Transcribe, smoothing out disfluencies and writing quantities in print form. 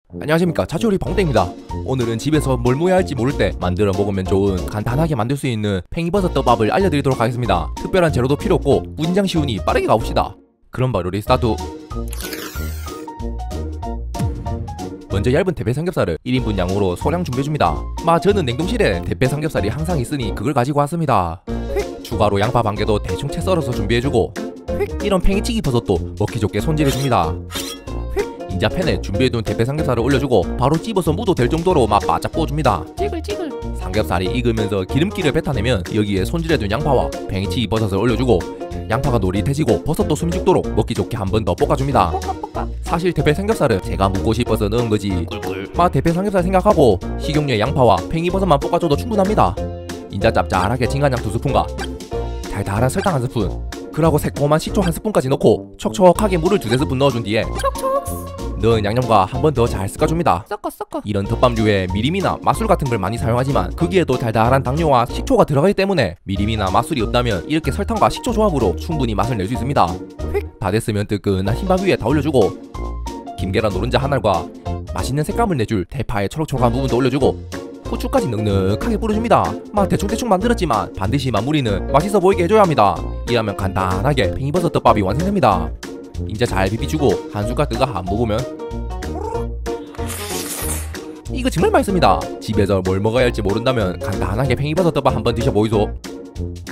안녕하십니까, 자취요리 방땡입니다. 오늘은 집에서 뭘 먹어야 할지 모를 때 만들어 먹으면 좋은 간단하게 만들 수 있는 팽이버섯 떡밥을 알려드리도록 하겠습니다. 특별한 재료도 필요 없고 무진장 쉬우니 빠르게 가봅시다. 그럼 바로 리스타트. 먼저 얇은 대패 삼겹살을 1인분 양으로 소량 준비해줍니다. 저는 냉동실에 대패 삼겹살이 항상 있으니 그걸 가지고 왔습니다. 추가로 양파 반 개도 대충 채 썰어서 준비해주고, 이런 팽이치기 버섯도 먹기 좋게 손질해줍니다. 인자 팬에 준비해둔 대패 삼겹살을 올려주고 바로 찝어서 무도 될 정도로 바짝 구워줍니다. 찌글찌글. 삼겹살이 익으면서 기름기를 뱉어내면 여기에 손질해둔 양파와 팽이치기 버섯을 올려주고, 양파가 노릿해지고 버섯도 숨이 죽도록 먹기 좋게 한 번 더 볶아줍니다. 볶아. 사실 대패 삼겹살은 제가 먹고 싶어서 넣은 거지, 꿀꿀. 대패 삼겹살 생각하고 식용유에 양파와 팽이버섯만 볶아줘도 충분합니다. 인자 짭짤하게 진간장 2스푼과 달달한 설탕 1스푼, 그리고 새콤한 식초 1스푼까지 넣고 촉촉하게 물을 2-3스푼 넣어준 뒤에 넣은 양념과 한 번 더 잘 섞어줍니다. 섞어. 이런 덮밥류에 미림이나 맛술 같은 걸 많이 사용하지만 거기에도 달달한 당류와 식초가 들어가기 때문에 미림이나 맛술이 없다면 이렇게 설탕과 식초 조합으로 충분히 맛을 낼 수 있습니다. 다 됐으면 뜨끈한 흰밥 위에 다 올려주고, 김계란 노른자 한 알과 맛있는 색감을 내줄 대파의 초록초록한 부분도 올려주고, 후추까지 넉넉하게 뿌려줍니다. 대충 만들었지만 반드시 마무리는 맛있어 보이게 해줘야 합니다. 이러면 간단하게 팽이버섯 떡밥이 완성됩니다. 이제 잘 비비주고 한 숟갈 뜨가 한 먹으면 이거 정말 맛있습니다. 집에서 뭘 먹어야 할지 모른다면 간단하게 팽이버섯 떡밥 한번 드셔보이소.